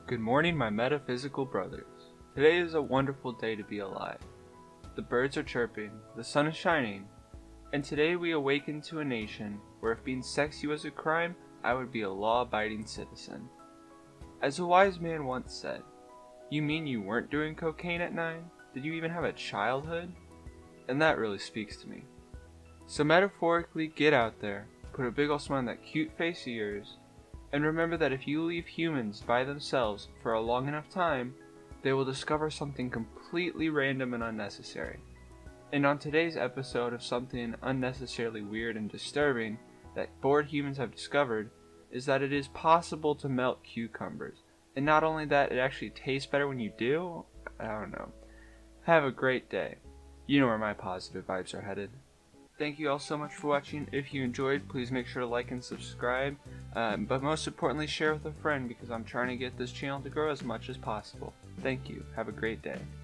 Good morning, my metaphysical brothers. Today is a wonderful day to be alive. The birds are chirping, the sun is shining, and today we awaken to a nation where if being sexy was a crime, I would be a law-abiding citizen. As a wise man once said, "You mean you weren't doing cocaine at 9? Did you even have a childhood?" And that really speaks to me. So metaphorically, get out there, put a big ol' smile on that cute face of yours, and remember that if you leave humans by themselves for a long enough time, they will discover something completely random and unnecessary. And on today's episode of something unnecessarily weird and disturbing that bored humans have discovered is that it is possible to melt cucumbers. And not only that, it actually tastes better when you do. I don't know. Have a great day. You know where my positive vibes are headed. Thank you all so much for watching. If you enjoyed, please make sure to like and subscribe. But most importantly, share with a friend because I'm trying to get this channel to grow as much as possible. Thank you. Have a great day.